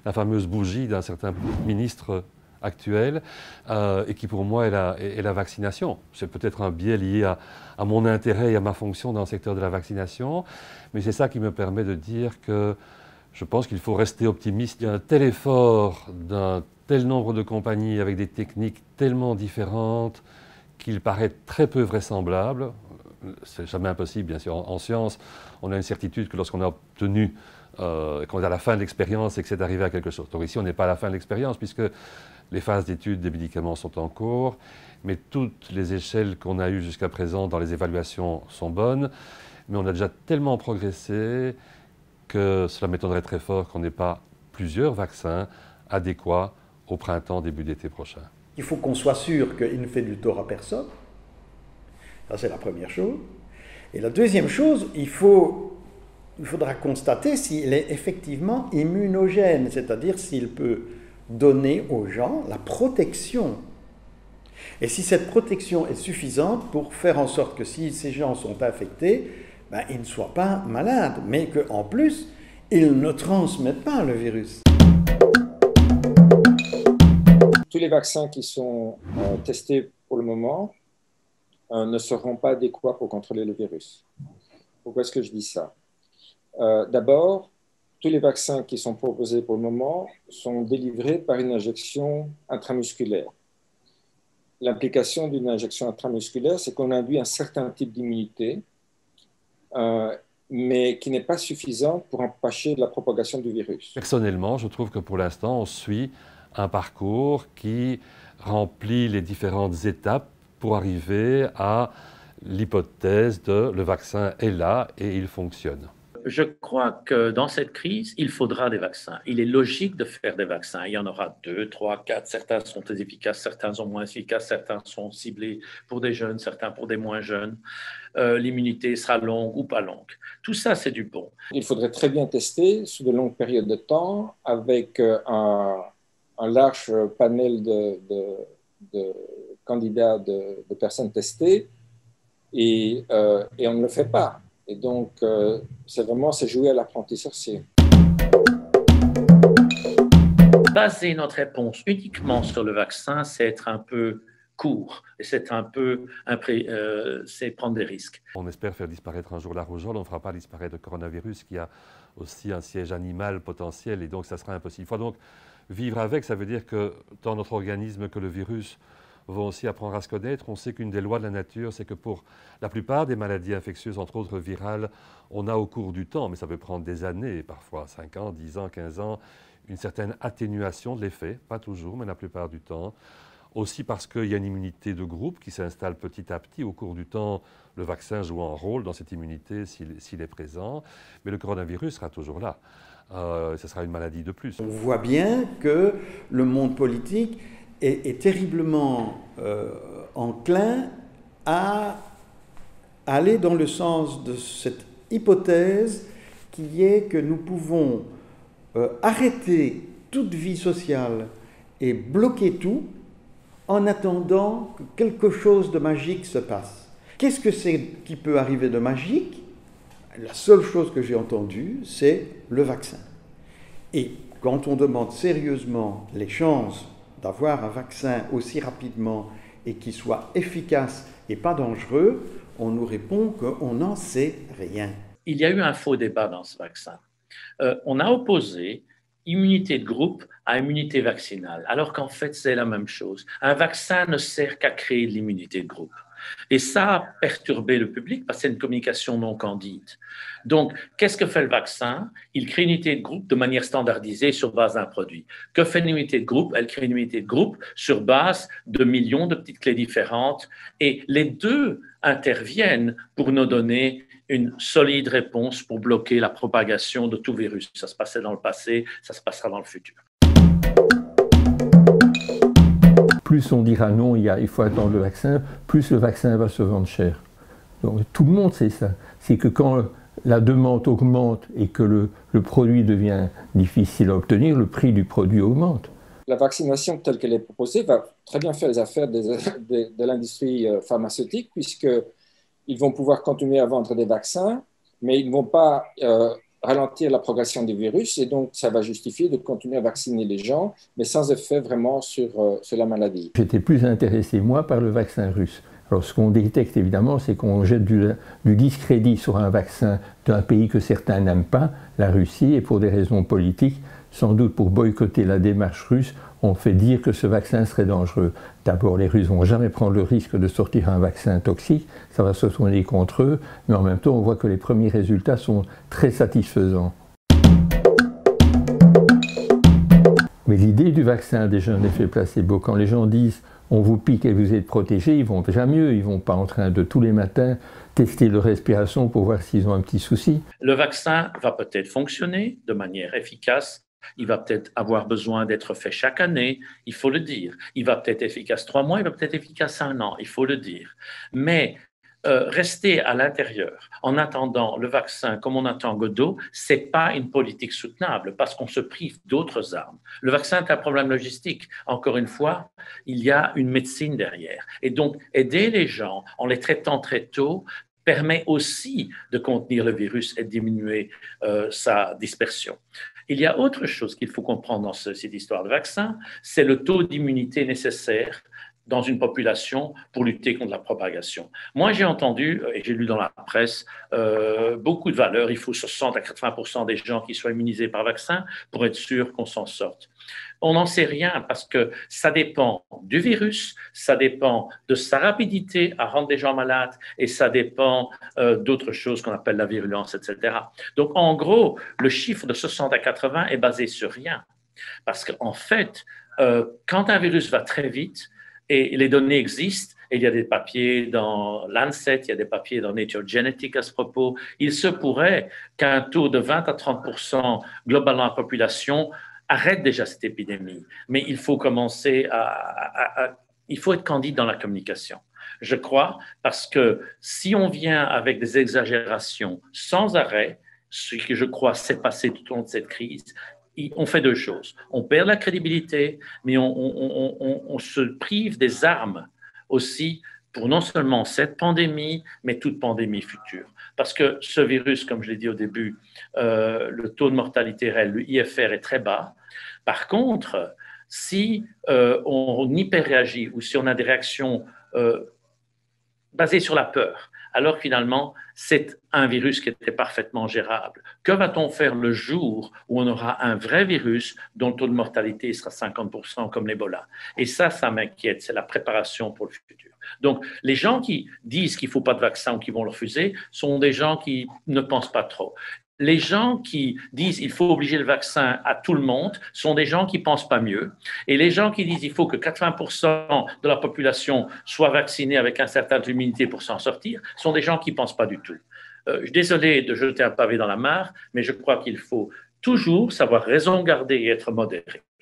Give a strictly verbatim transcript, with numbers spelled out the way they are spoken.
la fameuse bougie d'un certain ministre actuel, euh, et qui pour moi est la, est, est la vaccination. C'est peut-être un biais lié à, à mon intérêt et à ma fonction dans le secteur de la vaccination, mais c'est ça qui me permet de dire que je pense qu'il faut rester optimiste. Il y a un tel effort d'un tel nombre de compagnies avec des techniques tellement différentes qu'il paraît très peu vraisemblable. C'est jamais impossible, bien sûr. En, en science, on a une certitude que lorsqu'on a obtenu, euh, qu'on est à la fin de l'expérience et que c'est arrivé à quelque chose. Donc ici, on n'est pas à la fin de l'expérience puisque les phases d'études des médicaments sont en cours, mais toutes les échelles qu'on a eues jusqu'à présent dans les évaluations sont bonnes. Mais on a déjà tellement progressé que cela m'étonnerait très fort qu'on n'ait pas plusieurs vaccins adéquats au printemps, début d'été prochain. Il faut qu'on soit sûr qu'il ne fait du tort à personne. Ça, c'est la première chose. Et la deuxième chose, il, faut, il faudra constater s'il est effectivement immunogène, c'est-à-dire s'il peut donner aux gens la protection. Et si cette protection est suffisante pour faire en sorte que si ces gens sont infectés, ben, ils ne soient pas malades, mais qu'en plus, ils ne transmettent pas le virus. Tous les vaccins qui sont euh, testés pour le moment euh, ne seront pas adéquats pour contrôler le virus. Pourquoi est-ce que je dis ça? euh, D'abord, tous les vaccins qui sont proposés pour le moment sont délivrés par une injection intramusculaire. L'implication d'une injection intramusculaire, c'est qu'on induit un certain type d'immunité, euh, mais qui n'est pas suffisante pour empêcher la propagation du virus. Personnellement, je trouve que pour l'instant, on suit un parcours qui remplit les différentes étapes pour arriver à l'hypothèse de le vaccin est là et il fonctionne. Je crois que dans cette crise, il faudra des vaccins. Il est logique de faire des vaccins. Il y en aura deux, trois, quatre. Certains sont très efficaces, certains sont moins efficaces, certains sont ciblés pour des jeunes, certains pour des moins jeunes. Euh, l'immunité sera longue ou pas longue. Tout ça, c'est du bon. Il faudrait très bien tester sur de longues périodes de temps avec un, un large panel de, de, de candidats, de, de personnes testées, et, euh, et on ne le fait pas. Et donc, euh, c'est vraiment c'est jouer à l'apprenti sorcier. Baser notre réponse uniquement sur le vaccin, c'est être un peu court et c'est un peu euh, c'est prendre des risques. On espère faire disparaître un jour la rougeole, on ne fera pas disparaître le coronavirus qui a aussi un siège animal potentiel et donc ça sera impossible. Il faut donc vivre avec, ça veut dire que dans notre organisme que le virus vont aussi apprendre à se connaître. On sait qu'une des lois de la nature, c'est que pour la plupart des maladies infectieuses, entre autres virales, on a au cours du temps, mais ça peut prendre des années, parfois cinq ans, dix ans, quinze ans, une certaine atténuation de l'effet, pas toujours, mais la plupart du temps. Aussi parce qu'il y a une immunité de groupe qui s'installe petit à petit. Au cours du temps, le vaccin joue un rôle dans cette immunité s'il, s'il est présent, mais le coronavirus sera toujours là. Euh, ce sera une maladie de plus. On voit bien que le monde politique est, est terriblement euh, enclin à aller dans le sens de cette hypothèse qui est que nous pouvons euh, arrêter toute vie sociale et bloquer tout en attendant que quelque chose de magique se passe. Qu'est-ce que c'est qui peut arriver de magique? La seule chose que j'ai entendue, c'est le vaccin. Et quand on demande sérieusement les chances d'avoir un vaccin aussi rapidement et qui soit efficace et pas dangereux, on nous répond qu'on n'en sait rien. Il y a eu un faux débat dans ce vaccin. Euh, on a opposé immunité de groupe à immunité vaccinale, alors qu'en fait, c'est la même chose. Un vaccin ne sert qu'à créer de l'immunité de groupe. Et ça a perturbé le public parce que c'est une communication non candide. Donc, qu'est-ce que fait le vaccin? Il crée une unité de groupe de manière standardisée sur base d'un produit. Que fait une unité de groupe? Elle crée une unité de groupe sur base de millions de petites clés différentes. Et les deux interviennent pour nous donner une solide réponse pour bloquer la propagation de tout virus. Ça se passait dans le passé, ça se passera dans le futur. Plus on dira non, il, y a, il faut attendre le vaccin, plus le vaccin va se vendre cher. Donc tout le monde sait ça. C'est que quand la demande augmente et que le, le produit devient difficile à obtenir, le prix du produit augmente. La vaccination telle qu'elle est proposée va très bien faire les affaires des, de, de l'industrie pharmaceutique, puisqu'ils vont pouvoir continuer à vendre des vaccins, mais ils ne vont pas euh, ralentir la progression du virus et donc ça va justifier de continuer à vacciner les gens, mais sans effet vraiment sur, euh, sur la maladie. J'étais plus intéressé, moi, par le vaccin russe. Alors, ce qu'on détecte, évidemment, c'est qu'on jette du, du discrédit sur un vaccin d'un pays que certains n'aiment pas, la Russie, et pour des raisons politiques, sans doute pour boycotter la démarche russe, on fait dire que ce vaccin serait dangereux. D'abord, les Russes ne vont jamais prendre le risque de sortir un vaccin toxique, ça va se tourner contre eux, mais en même temps, on voit que les premiers résultats sont très satisfaisants. Mais l'idée du vaccin a déjà un effet placebo. Quand les gens disent « on vous pique et vous êtes protégé », ils vont déjà mieux, ils ne vont pas en train de tous les matins tester leur respiration pour voir s'ils ont un petit souci. Le vaccin va peut-être fonctionner de manière efficace. Il va peut-être avoir besoin d'être fait chaque année, il faut le dire. Il va peut-être être efficace trois mois, il va peut-être être efficace un an, il faut le dire. Mais euh, rester à l'intérieur en attendant le vaccin comme on attend Godot, ce n'est pas une politique soutenable parce qu'on se prive d'autres armes. Le vaccin est un problème logistique. Encore une fois, il y a une médecine derrière. Et donc, aider les gens en les traitant très tôt permet aussi de contenir le virus et diminuer euh, sa dispersion. Il y a autre chose qu'il faut comprendre dans ce, cette histoire de vaccin, c'est le taux d'immunité nécessaire dans une population pour lutter contre la propagation. Moi, j'ai entendu, et j'ai lu dans la presse, euh, beaucoup de valeurs. Il faut soixante à quatre-vingts pour cent des gens qui soient immunisés par vaccin pour être sûr qu'on s'en sorte. On n'en sait rien parce que ça dépend du virus, ça dépend de sa rapidité à rendre des gens malades et ça dépend euh, d'autres choses qu'on appelle la virulence, et cetera. Donc, en gros, le chiffre de soixante à quatre-vingts est basé sur rien. Parce qu'en fait, euh, quand un virus va très vite, et les données existent, et il y a des papiers dans Lancet, il y a des papiers dans Nature Genetics à ce propos, il se pourrait qu'un taux de vingt à trente pour cent globalement dans la population arrête déjà cette épidémie. Mais il faut commencer à, à, à… Il faut être candide dans la communication, je crois, parce que si on vient avec des exagérations sans arrêt, ce que je crois s'est passé tout au long de cette crise, on fait deux choses. On perd la crédibilité, mais on, on, on, on se prive des armes aussi pour non seulement cette pandémie, mais toute pandémie future. Parce que ce virus, comme je l'ai dit au début, euh, le taux de mortalité réel, le I F R, est très bas. Par contre, si euh, on hyper-réagit ou si on a des réactions euh, basées sur la peur, alors finalement, c'est un virus qui était parfaitement gérable. Que va-t-on faire le jour où on aura un vrai virus dont le taux de mortalité sera cinquante pour cent comme l'Ebola? Et ça, ça m'inquiète, c'est la préparation pour le futur. Donc, les gens qui disent qu'il ne faut pas de vaccin ou qui vont le refuser sont des gens qui ne pensent pas trop. Les gens qui disent qu'il faut obliger le vaccin à tout le monde sont des gens qui ne pensent pas mieux. Et les gens qui disent qu'il faut que quatre-vingts pour cent de la population soit vaccinée avec un certain taux d'immunité pour s'en sortir sont des gens qui ne pensent pas du tout. Euh, je suis désolé de jeter un pavé dans la mare, mais je crois qu'il faut toujours savoir raison garder et être modéré.